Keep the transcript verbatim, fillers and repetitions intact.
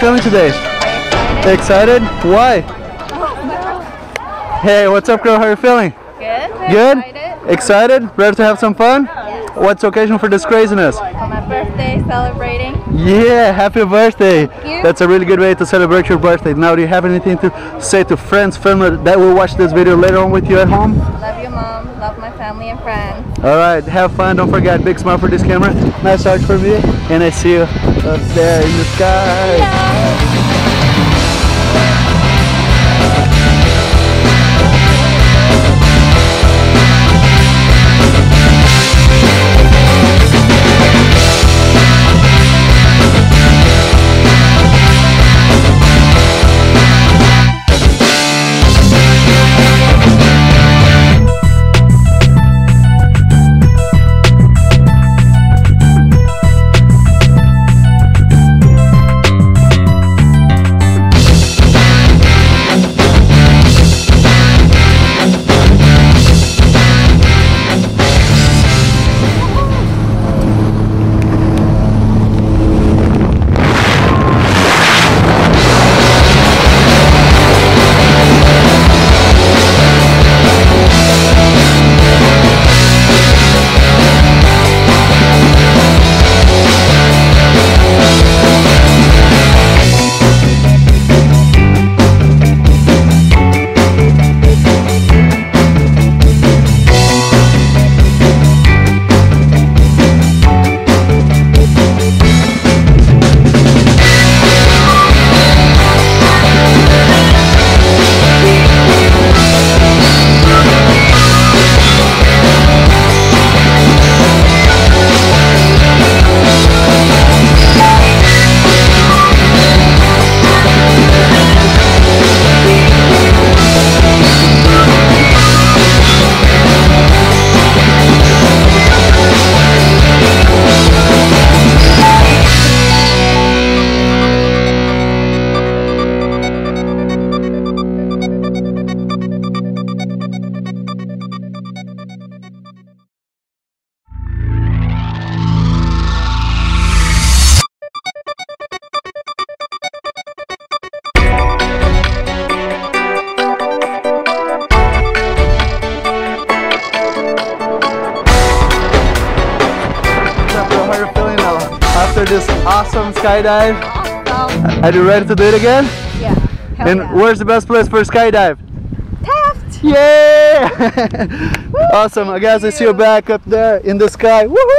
feeling today? Excited? Why? Hey, what's up, girl? How are you feeling? Good. Good? Excited. Excited? Ready to have some fun? Yes. What's the occasion for this craziness? For my birthday, celebrating. Yeah, happy birthday. Thank you. That's a really good way to celebrate your birthday. Now, do you have anything to say to friends, family that will watch this video later on with you at home? Love you, Mom. Love my family and friends. All right, have fun. Don't forget, big smile for this camera. Nice arch for me. And I see you up there in the sky. Yeah. This awesome skydive. Awesome. Are you ready to do it again? Yeah. Hell And yeah. where's the best place for a skydive? Taft. Yeah! Awesome. I guess I see you back up there in the sky. Woohoo!